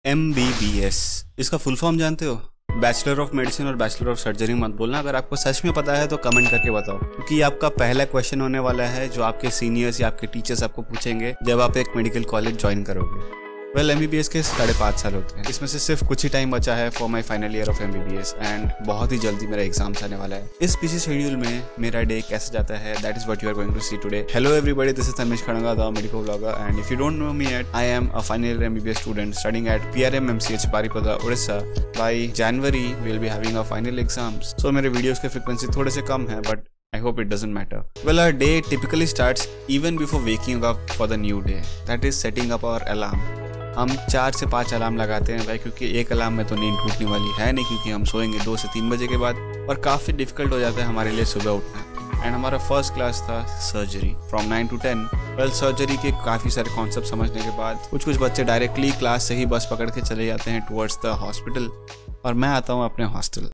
MBBS, इसका full form जानते हो? बैचलर ऑफ मेडिसिन और बैचलर ऑफ सर्जरी मत बोलना, अगर आपको सच में पता है तो कमेंट करके बताओ, क्योंकि ये आपका पहला क्वेश्चन होने वाला है जो आपके सीनियर्स या आपके टीचर्स आपको पूछेंगे जब आप एक मेडिकल कॉलेज ज्वाइन करोगे। वेल, MBBS के 5.5 साल होते हैं। इसमें से सिर्फ कुछ ही टाइम बचा है for my final year of MBBS and बहुत ही जल्दी मेरा एग्जाम्स आने वाला है। इस बिजी शेड्यूल में मेरा डे कैसे जाता है, that is what you are going to see today. Hello everybody, this is Tanish Kharanga, the medico blogger, and if you don't know me yet, I am a final year MBBS student studying at PRM MCH Baripada, Orissa. By January we will be having a final exams. So मेरे videos के frequency थोड़े से कम है, but I hope it doesn't matter. Well, our day typically starts even before waking up for the new day. That is setting up our alarm. हम 4 से 5 alarm लगाते हैं भाई, क्योंकि एक अलार्म में तो नींद टूटने वाली है नहीं, क्योंकि हम सोएंगे 2 से 3 बजे के बाद और काफ़ी डिफिकल्ट हो जाता है हमारे लिए सुबह उठना। एंड हमारा फर्स्ट क्लास था surgery from 9 to 10। Well, surgery के काफ़ी सारे कॉन्सेप्ट समझने के बाद कुछ बच्चे डायरेक्टली क्लास से ही बस पकड़ के चले जाते हैं टुवर्ड्स द हॉस्पिटल, और मैं आता हूँ अपने हॉस्टल।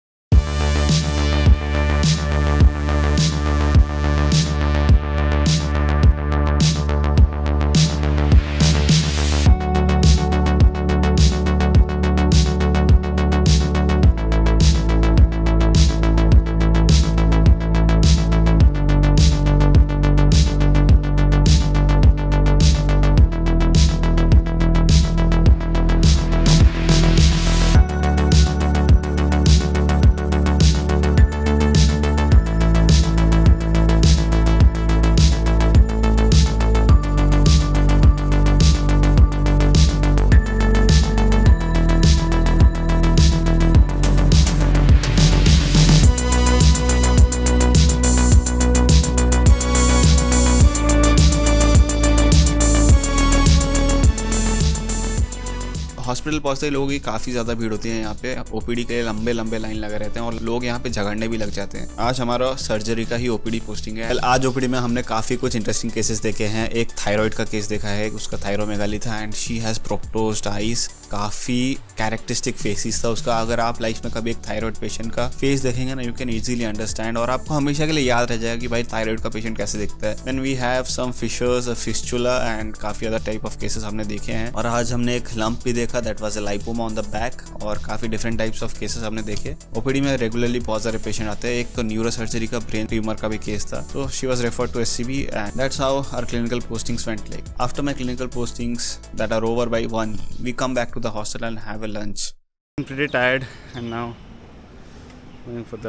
हॉस्पिटल पहुंचते ही लोगों की काफ़ी ज़्यादा भीड़ होती है यहाँ पे। OPD के लिए लंबे लंबे लाइन लगे रहते हैं और लोग यहाँ पे झगड़ने भी लग जाते हैं। आज हमारा सर्जरी का ही OPD पोस्टिंग है। आज OPD में हमने काफ़ी कुछ इंटरेस्टिंग केसेस देखे हैं। एक थायराइड का केस देखा है, उसका थायरोमेगाली था and she has proptosed eyes. काफ़ी कैरेक्टरिस्टिक फेसिस था उसका। अगर आप लाइफ में कभी एक थायराइड पेशेंट का फेस देखेंगे ना, यू कैन इजीली अंडरस्टैंड, और आपको हमेशा के लिए याद रह जाएगा कि भाई थायराइड का पेशेंट कैसे दिखता है। Then we have some fissures, fistula and काफ़ी अदर टाइप ऑफ केसेस हमने देखे हैं। और आज हमने एक लंप भी देखा, that was a lipoma on the back, और काफ़ी डिफरेंट टाइप्स ऑफ केसेस हमने देखे। OPD में रेगुलरली बहुत सारे पेशेंट आते हैं। एक तो न्यूरो सर्जरी का ब्रेन ट्यूमर का भी केस था, तो she was referred to SCB and that's how our clinical postings went like. After my clinical postings that are over by 1, we come back to the hostel and have a lunch. I'm pretty tired and now going for the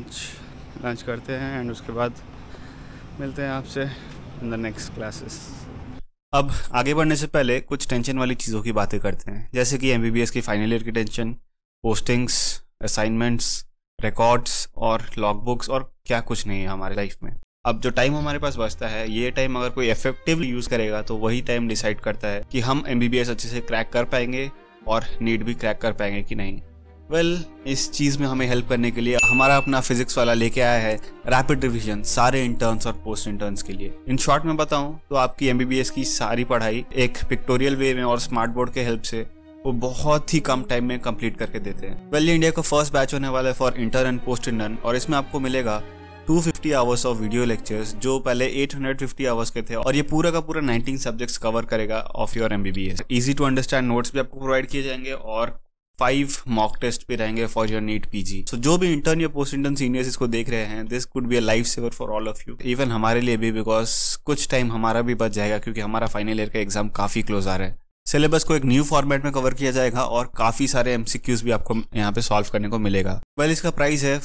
lunch करते हैं and उसके बाद मिलते हैं आपसे in the next classes. अब आगे बढ़ने से पहले कुछ टेंशन वाली चीज़ों की बातें करते हैं, जैसे कि MBBS की फाइनल ईयर की टेंशन, पोस्टिंग्स, असाइनमेंट्स, रिकॉर्ड्स और लॉग बुक्स, और क्या कुछ नहीं है हमारी लाइफ में। अब जो टाइम हमारे पास बचता है, ये टाइम अगर कोई इफेक्टिवली यूज़ करेगा तो वही टाइम डिसाइड करता है कि हम MBBS अच्छे से क्रैक कर पाएंगे और नीट भी क्रैक कर पाएंगे कि नहीं। वेल, इस चीज़ में हमें हेल्प करने के लिए हमारा अपना फिजिक्स वाला लेके आया है रैपिड रिवीजन सारे इंटर्न्स और पोस्ट इंटर्न्स के लिए। इन शॉर्ट में बताऊं तो आपकी MBBS की सारी पढ़ाई एक पिक्टोरियल वे में और स्मार्ट बोर्ड के हेल्प से वो बहुत ही कम टाइम में कंप्लीट करके देते हैं। वेल, ये इंडिया का फर्स्ट बैच होने वाला है for inter and post intern, और इसमें आपको मिलेगा 250 आवर्स ऑफ वीडियो लेक्चर्स, जो पहले 850 आवर्स के थे, और ये पूरा का पूरा 19 सब्जेक्ट्स कवर करेगा of your MBBS। Easy to understand notes भी आपको प्रोवाइड किए जाएंगे और 5 मॉक टेस्ट भी रहेंगे for your NEET PG। So जो भी इंटर्न या पोस्ट इंटर्न सीनियर्स इसको देख रहे हैं, this could be a life saver for all of you, even हमारे लिए भी, बिकॉज कुछ टाइम हमारा भी बच जाएगा, क्योंकि हमारा फाइनल ईयर का एग्जाम काफी क्लोज आ रहा है। सिलेबस को एक न्यू फॉर्मेट में कवर किया जाएगा और काफी सारे MCQs भी आपको यहाँ पे सॉल्व करने को मिलेगा। वेल, इसका प्राइस है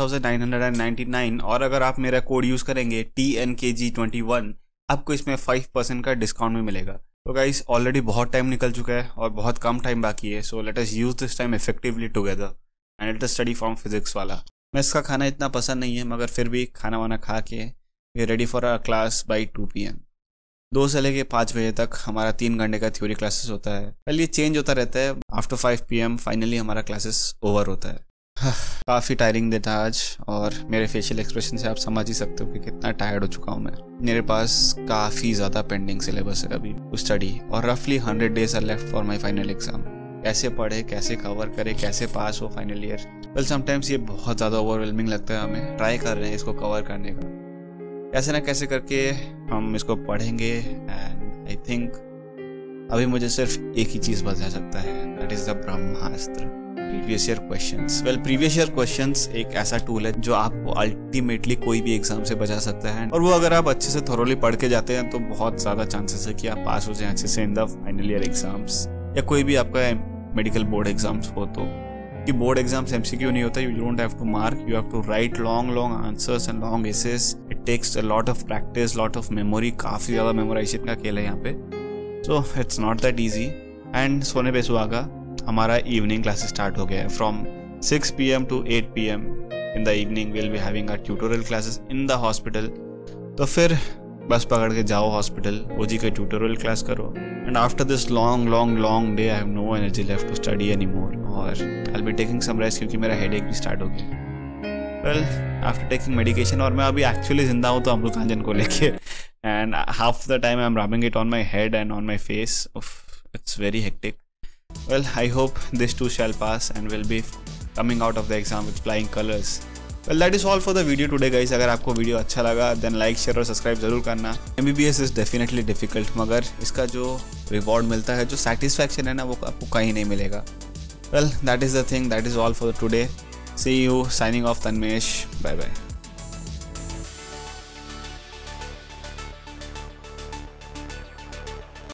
5999, और अगर आप मेरा कोड यूज करेंगे TNKG21, आपको इसमें 5% का डिस्काउंट भी मिलेगा। तो गाइस, ऑलरेडी बहुत टाइम निकल चुका है और बहुत कम टाइम बाकी है, so let us use this time effectively together and let us study from physics वाला। मैं इसका खाना इतना पसंद नहीं है, मगर फिर भी खाना वाना खा के we ready for a class by 2 PM। 2 से लेके 5 बजे तक हमारा 3 घंटे का थ्योरी क्लासेस होता है। पहले ये चेंज होता रहता है। आफ्टर 5 PM फाइनली हमारा क्लासेस ओवर होता है। काफ़ी टायरिंग दिन था आज, और मेरे फेशियल एक्सप्रेशन से आप समझ ही सकते हो कि कितना टायर्ड हो चुका हूँ मैं। मेरे पास काफ़ी ज़्यादा पेंडिंग सिलेबस है अभी टू स्टडी, और रफली 100 days are left for my final exam. कैसे पढ़े, कैसे कवर करे, कैसे पास हो फाइनल ईयर। वेल, समटाइम्स ये बहुत ज़्यादा ओवरवेलमिंग लगता है हमें। ट्राई कर रहे हैं इसको कवर करने का, कैसे ना कैसे करके हम इसको पढ़ेंगे, एंड आई थिंक अभी मुझे सिर्फ एक ही चीज़ बचा सकता है, that is the Brahmastra, previous year questions. Well, previous year questions एक ऐसा टूल है जो आपको अल्टीमेटली कोई भी एग्जाम से बचा सकता है, और वो अगर आप अच्छे से थोरोली पढ़ के जाते हैं तो बहुत ज़्यादा चांसेस है कि आप पास हो जाएं अच्छे से in the final year exams, या कोई भी आपका मेडिकल बोर्ड एग्जाम्स हो। तो कि बोर्ड एग्जाम्स एमसीक्यू नहीं होता, you don't have to mark, you have to write long answers and long essays. It takes a lot of practice, lot of memory, काफ़ी ज़्यादा मेमोराइजेशन का खेल है यहाँ पे। So it's not that easy. And सोने पे सुहागा हमारा इवनिंग क्लासेस स्टार्ट हो गया है। From 6 PM to 8 PM in the evening will be having our tutorial classes in the hospital. तो फिर बस पकड़ के जाओ हॉस्पिटल, ओजी का ट्यूटोरियल क्लास करो, and after this long day I have no energy left to study any more, और I will be taking some rest क्योंकि मेरा हेडेक भी स्टार्ट हो गया। वेल, आफ्टर टेकिंग मेडिकेशन, और मैं अभी एक्चुअली जिंदा हूँ तो अमृतांजन को लेके, and half the time I am rubbing it on my head and on my face. It's very hectic. Well, I hope this too shall pass and will be coming out of the exam with flying colors. Well, that is all for the video today guys. अगर आपको video अच्छा लगा then like, share और subscribe ज़रूर करना। MBBS is definitely difficult, मगर इसका जो रिवॉर्ड मिलता है, जो satisfaction है ना, वो आपको कहीं नहीं मिलेगा। Well, that is the thing. That is all for today. See you. Signing off, Tanmesh. Bye bye.